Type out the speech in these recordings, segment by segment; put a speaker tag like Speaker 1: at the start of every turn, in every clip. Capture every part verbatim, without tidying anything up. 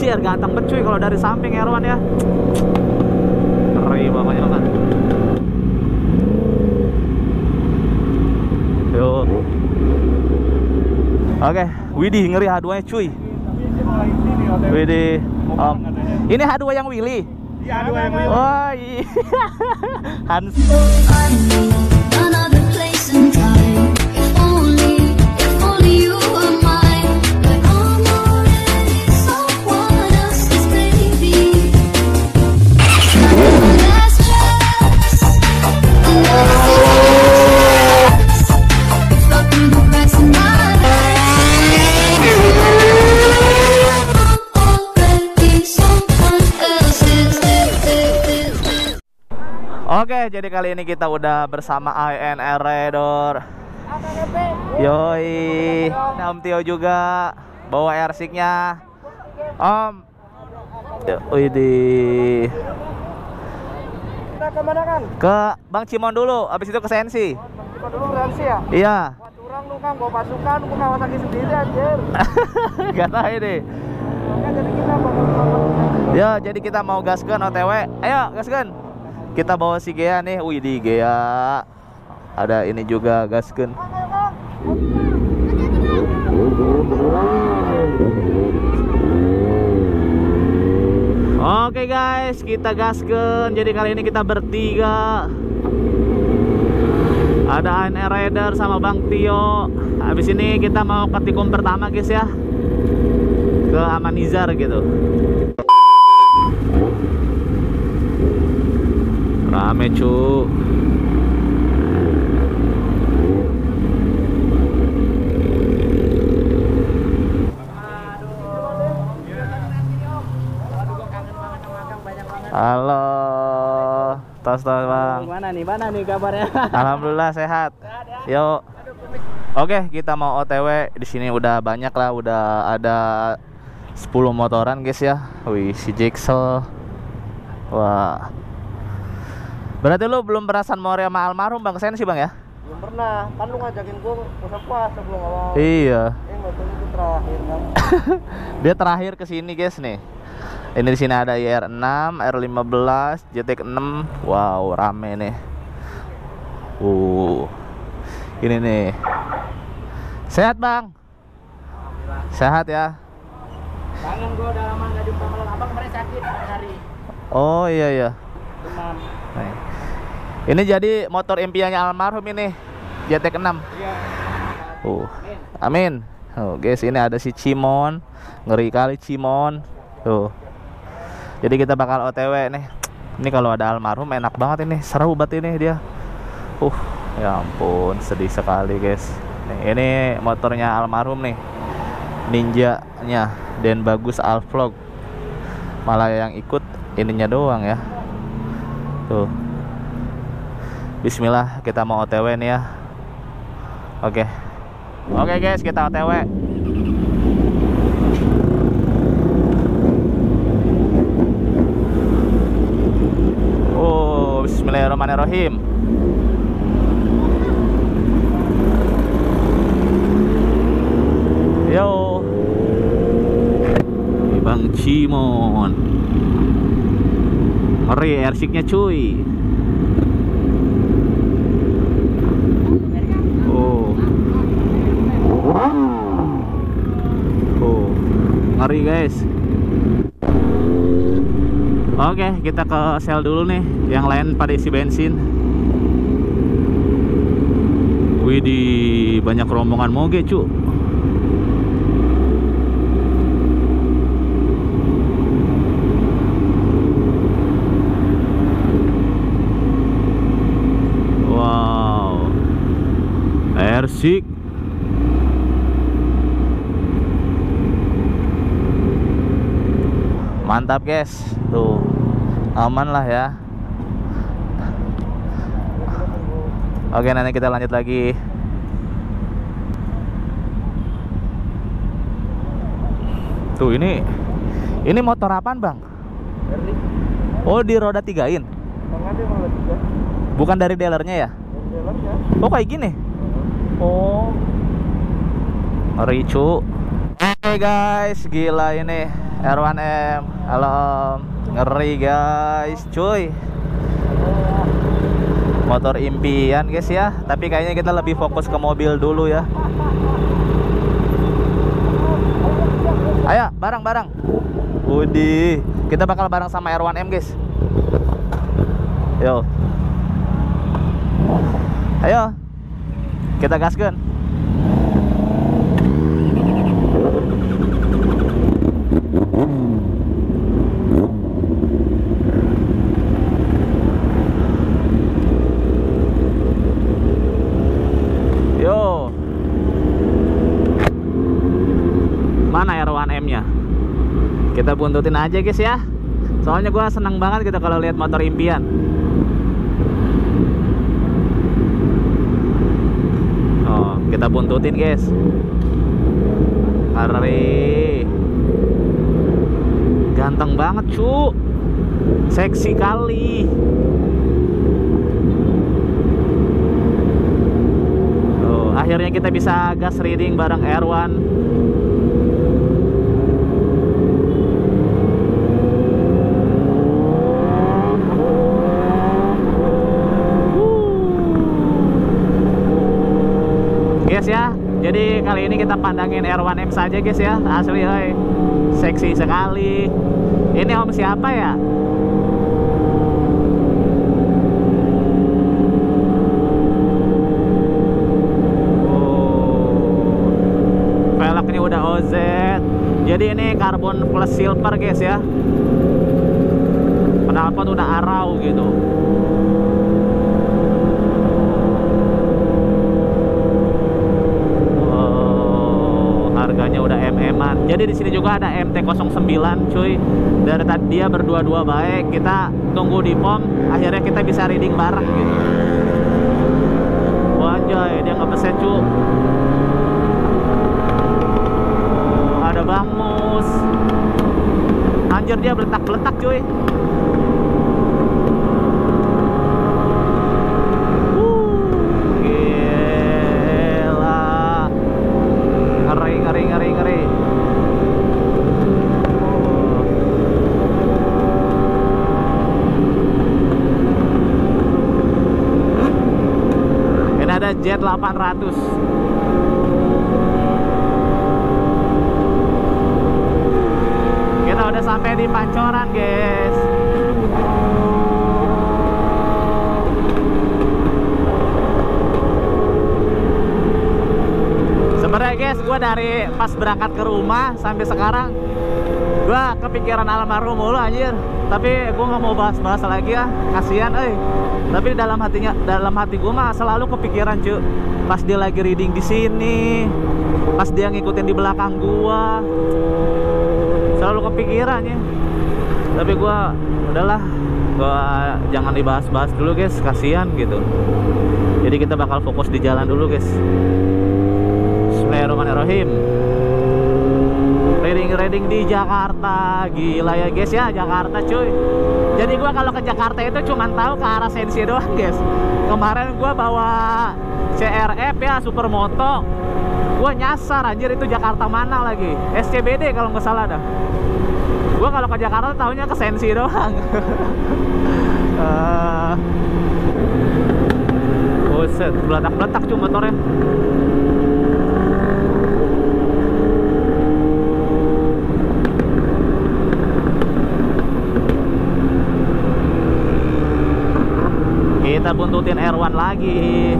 Speaker 1: Anjir, ganteng banget cuy kalau dari samping Erwan ya. Ngeri pokoknya kan. Yo. Oke, widih ngeri H dua nya cuy. Widih. Om. Ini H dua yang Willy.
Speaker 2: Iya, H dua yang Willy.
Speaker 1: Oh iya. Hans. Oke, jadi kali ini kita udah bersama I N R Raider. Yoi, Om Tio juga bawa airsick-nya. Om. Widih.
Speaker 2: Kita kemana kan?
Speaker 1: Ke Bang Cimon dulu, abis itu ke Sensi.
Speaker 2: Cimon dulu Sensi ya?
Speaker 1: Iya.
Speaker 2: Wah, curang lu kan, bawa pasukan, gua Kawasaki sendiri anjir.
Speaker 1: Gak tahu ini.
Speaker 2: Ya, jadi kita bakal
Speaker 1: Ya, jadi kita mau gaskeun O T W. Ayo, gaskeun. Kita bawa si Gea nih. Wih, di Gea. Ada ini juga gaskeun. Oke guys, kita gaskeun. Jadi kali ini kita bertiga. Ada I N R Raider sama Bang Tio. Habis ini kita mau ke tikung pertama guys ya. Ke Amanizar gitu. Rame cu. Halo, tos tos bang.
Speaker 2: Mana nih, mana nih kabarnya?
Speaker 1: Alhamdulillah sehat. Yuk. Oke, kita mau O T W. Di sini udah banyak lah, udah ada sepuluh motoran guys ya. Wih, si Jixel. Wah. Berarti lu belum pernah San Mori sama almarhum Bang Sen sih Bang ya?
Speaker 2: Belum pernah, kan lu ngajakin gua puasa puasa belum awal.
Speaker 1: Iya.
Speaker 2: Eh, nggak tahu itu terakhir kan.
Speaker 1: Dia terakhir kesini guys nih. Ini di sini ada I R enam, R lima belas, J T X enam. Wow, rame nih. Uh. Ini nih. Sehat Bang? Sehat ya?
Speaker 2: Kangen gua udah lama nggak jumpa sama abang, kemarin sakit hari.
Speaker 1: Oh iya iya.
Speaker 2: Demam.
Speaker 1: Nih. Ini jadi motor impiannya almarhum ini, J T X enam.
Speaker 2: Iya.
Speaker 1: Uh. Amin. Oh, guys, ini ada si Cimon. Ngeri kali Cimon. Tuh. Jadi kita bakal O T W nih. Ini kalau ada almarhum enak banget ini, seru banget ini dia. Uh, ya ampun, sedih sekali guys. Nih, ini motornya almarhum nih. Ninja-nya Dan Bagus Alvlog. Malah yang ikut ininya doang ya. Tuh. Bismillah, kita mau O T W nih ya. Oke. Oke guys, kita O T W. Oh, bismillahirrahmanirrahim. Yo. Bang Cimon. Ngeri airsick-nya cuy. Oh. Oh. Ngeri guys. Oke, kita ke sel dulu nih. Yang lain pada isi bensin. Widih, banyak rombongan moge cu. Airsick. Mantap guys. Tuh. Aman lah ya. Oke, nanti kita lanjut lagi. Tuh ini. Ini motor apaan Bang? Oh, di roda tigain. Bukan dari dealernya ya? Oh, kayak gini. Oh, ngeri cu. Oke guys, gila ini R one M. Halo Om. Ngeri guys, cuy. Motor impian guys ya. Tapi kayaknya kita lebih fokus ke mobil dulu ya. Ayo, bareng-bareng. Budi, kita bakal bareng sama R one M guys. Yo. Ayo. Kita gaskan. Yo. Mana R one M-nya? Kita buntutin aja guys ya. Soalnya gua senang banget gitu kalau lihat motor impian. Oh, kita buntutin guys. Hari ganteng banget cu, seksi kali. Oh, akhirnya kita bisa gas reading bareng R one. Guys ya, jadi kali ini kita pandangin R one M saja guys ya. Asli oi, seksi sekali. Ini Om siapa ya? Oh, velgnya udah O Z. Jadi ini karbon plus silver guys ya. Knalpot udah arau gitu. Harganya udah M M-an. Jadi di sini juga ada M T nol sembilan cuy. Dari tadi dia berdua-dua baik. Kita tunggu di pom, akhirnya kita bisa reading bareng gitu. Wanjay, dia ngebeset cu. Oh, ada Bang Mus. Anjir dia beletak-beletak cuy. Ada Jet delapan ratus. Kita udah sampai di Pancoran guys. Sebenarnya guys, gue dari pas berangkat ke rumah sampai sekarang gue kepikiran almarhum mulu anjir. Tapi gue nggak mau bahas-bahas lagi ya, kasihan eh. Tapi dalam hatinya, dalam hati gue mah selalu kepikiran cuy. Pas dia lagi reading di sini, pas dia ngikutin di belakang gue, selalu kepikiran ya. Tapi gue udahlah, gue jangan dibahas-bahas dulu guys, kasihan gitu. Jadi kita bakal fokus di jalan dulu guys. Bismillahirrahmanirrahim. Reading-reading di Jakarta, gila ya guys ya, Jakarta cuy. Jadi gua kalau ke Jakarta itu cuma tahu ke arah Sensi doang guys. Kemarin gua bawa C R F ya, Supermoto. Gua nyasar anjir itu Jakarta mana lagi? S C B D kalau nggak salah dah. Gua kalau ke Jakarta tahunya ke Sensi doang. uh, Buset, beletak-beletak cuma motornya. Kita buntutin R one lagi.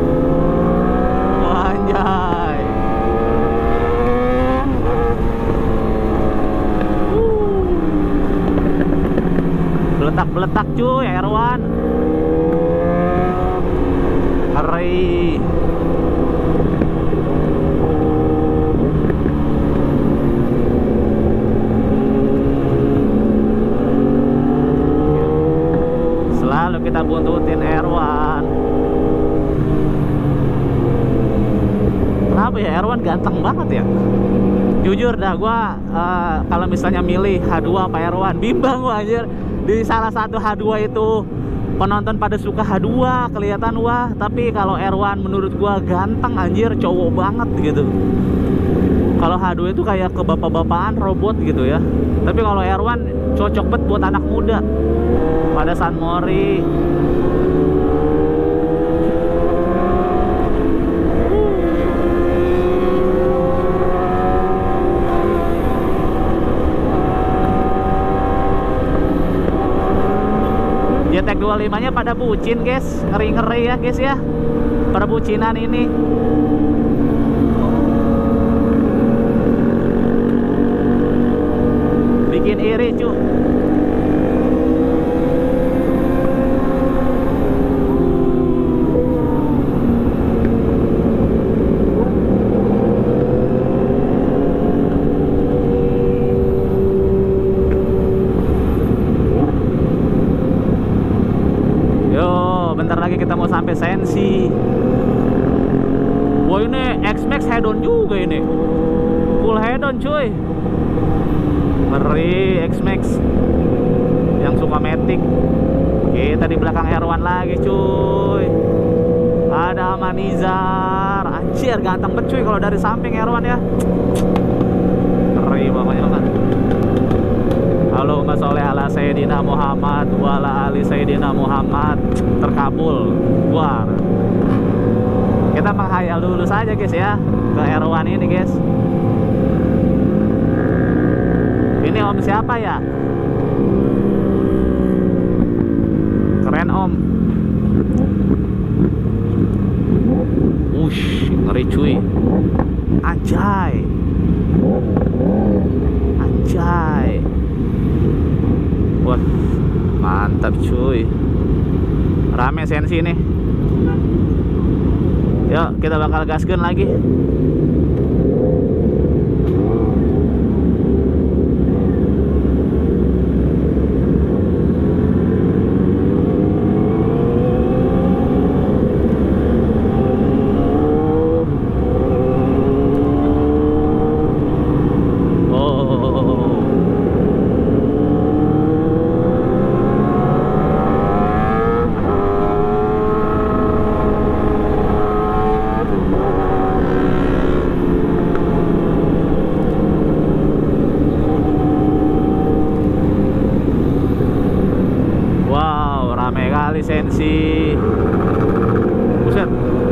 Speaker 1: Anjay. Beletak-beletak cuy R one. Hari. Selalu kita buntutin R one. Kenapa ya R one ganteng banget ya? Jujur dah gua uh, kalau misalnya milih H dua apa R one, bimbang gua anjir. Di salah satu H dua itu penonton pada suka H dua, kelihatan wah, tapi kalau R one menurut gua ganteng anjir, cowok banget gitu. Kalau H dua itu kayak ke bapak-bapakan robot gitu ya. Tapi kalau R satu cocok banget buat anak muda. Pada San Mori. J T X dua puluh lima nya pada bucin guys. Ngeri-ngeri ya guys ya. Pada bucinan ini. Bikin iri cu. Yo, bentar lagi kita mau sampai Sensi. Wah ini X-Max head on juga ini. Full head on cuy. Ngeri X-Max yang suka matic. Kita di belakang R satu lagi cuy. Ada Amanizar. Anjir ganteng banget cuy kalau dari samping R satu ya. Ngeri pokoknya kan. Allahumma sholli ala Sayyidina Muhammad wa ala ali Sayyidina Muhammad. Terkabul. War. Kita menghayal dulu saja guys ya ke R satu ini guys. Ini om siapa ya? Keren om. Wush, ngeri cuy. Anjay. Anjay. Wah, mantap cuy. Rame Sensi nih. Yuk, kita bakal gaskeun lagi. Sensi. Buset.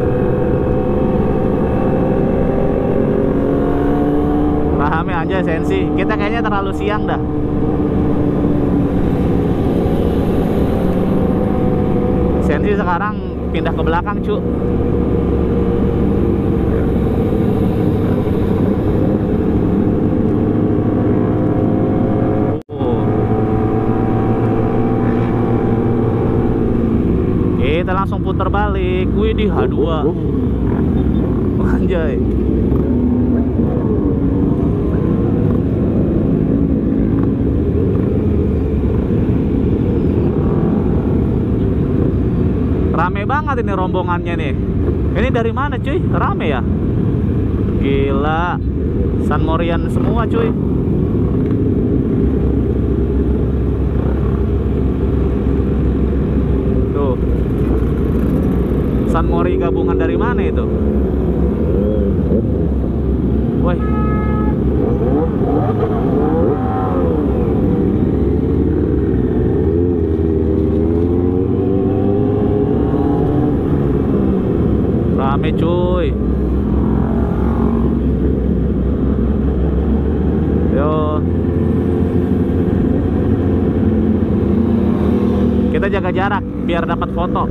Speaker 1: Rame aja Sensi. Kita kayaknya terlalu siang dah. Sensi sekarang pindah ke belakang, cu. Kita langsung putar balik. Wih di H dua. Anjay. Rame banget ini rombongannya nih. Ini dari mana cuy? Rame ya? Gila. San Morian semua cuy. Tuh. San Mori gabungan dari mana itu? Woi. Rame cuy. Yo. Kita jaga jarak biar dapat foto.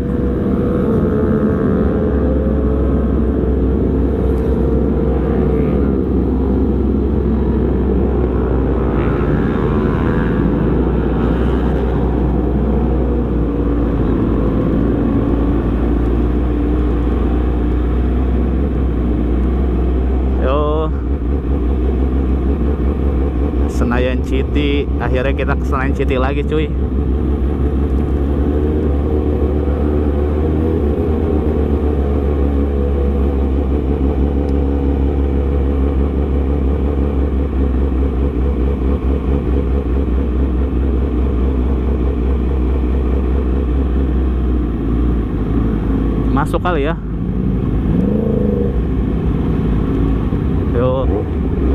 Speaker 1: Senayan City. Akhirnya kita ke Senayan City lagi cuy. Masuk kali ya. Yo.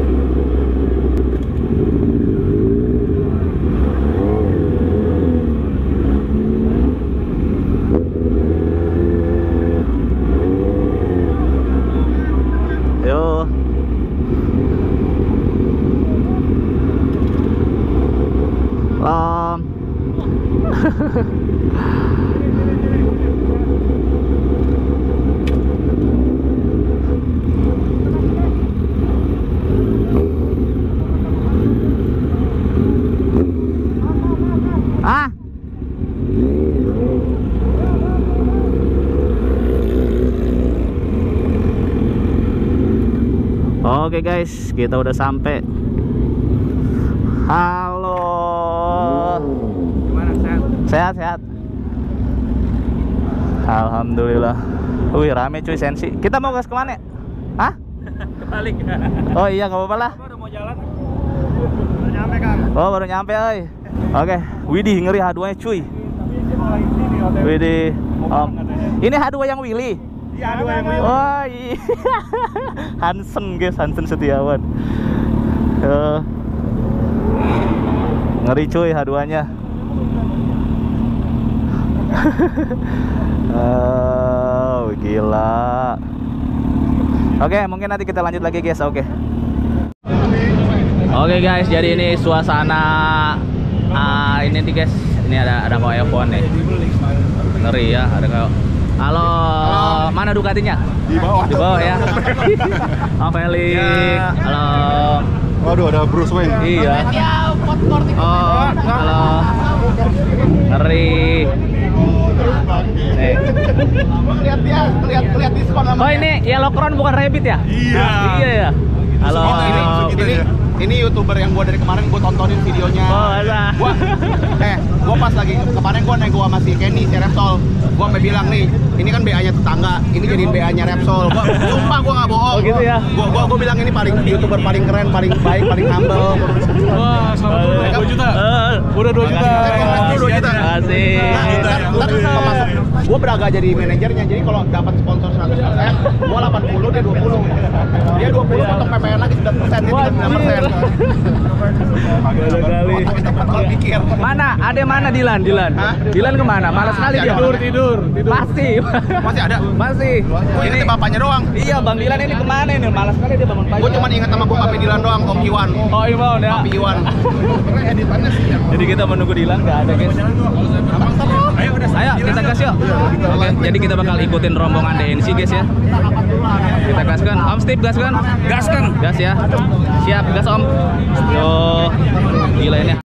Speaker 1: Ah. Oke guys, kita udah sampai. Halo.
Speaker 2: Gimana, sehat?
Speaker 1: Sehat, sehat. Alhamdulillah. Wih, rame cuy sensi. Kita mau gas kemana? Hah?
Speaker 2: Kebalik.
Speaker 1: Oh iya, nggak apa-apa lah.
Speaker 2: Udah mau jalan. Udah nyampe, Kang.
Speaker 1: Oh, baru nyampe, oi. Oke, widih ngeri H dua nya cuy. Widih. Om. Ini H dua yang Willy.
Speaker 2: Iya, H dua yang Willy.
Speaker 1: Oh iya. Hansen guys, Hansen Setiawan. Uh, ngeri cuy H dua nya. Oh, gila. Oke, mungkin nanti kita lanjut lagi guys. Oke. Oke guys, jadi ini suasana ah ini nih guys. Ini ada ada kayak iPhone nih. Ngeri ya, ada kayak. Halo, Halo. Mana Ducatinya?
Speaker 3: Di bawah.
Speaker 1: Di bawah ya. Om Felix. Ya. Halo.
Speaker 3: Waduh, ada Bruce Wayne.
Speaker 1: Iya. Oh, halo. Ngeri. Nih.
Speaker 3: Lihat dia, lihat lihat diskon sama.
Speaker 1: Oh, ini Yellow Crown bukan Rabbit ya?
Speaker 3: Iya.
Speaker 1: Iya ya. Halo.
Speaker 3: Oh, ini, ini, ini YouTuber yang gua dari kemarin gua tontonin videonya.
Speaker 1: Oh, masa?
Speaker 3: Gua eh, gua pas lagi kemarin gua naik gua sama si Kenny, si Repsol. Gua sampai bilang nih, ini kan B A-nya tetangga, ini jadiin B A-nya Repsol. Gua sumpah gua nggak bohong.
Speaker 1: Oh, gitu ya?
Speaker 3: Gua gua gua bilang ini paling YouTuber paling keren, paling baik, paling humble.
Speaker 2: Wah, selamat dulu dua juta. Udah dua juta.
Speaker 3: Makasih. dua juta.
Speaker 1: Makasih.
Speaker 3: Nah, ntar, ntar kalau masuk, gua beragak jadi manajernya. Jadi kalau dapat sponsor seratus persen, gua delapan puluh, dia dua puluh. Dia dua puluh potong P P N lagi sembilan persen, dia tiga puluh sembilan persen.
Speaker 1: Kali.
Speaker 3: Kita bakal pikir.
Speaker 1: Mana? Ada mana Dilan? Dilan?
Speaker 3: Hah?
Speaker 1: Dilan kemana? Malas sekali dia.
Speaker 2: Tidur, tidur, tidur.
Speaker 1: Masih.
Speaker 3: Masih ada?
Speaker 1: Masih.
Speaker 3: Gua inget bapaknya doang.
Speaker 1: Iya, Bang Dilan ini kemana ini? Malas sekali dia bangun pagi.
Speaker 3: Gua cuma inget sama bokapnya Dilan doang, Om Iwan.
Speaker 1: Oh, Iwan ya.
Speaker 3: Papi Iwan.
Speaker 1: Jadi kita menunggu Dilan nggak ada guys.
Speaker 2: Ayo, udah
Speaker 1: Ayo kita gas yuk. Oke, jadi kita bakal ikutin rombongan D N C guys ya. Kita gaskan. Om Steve gaskan.
Speaker 2: Gaskan.
Speaker 1: Gas ya. Siap gas Om. Yo. Gila ini.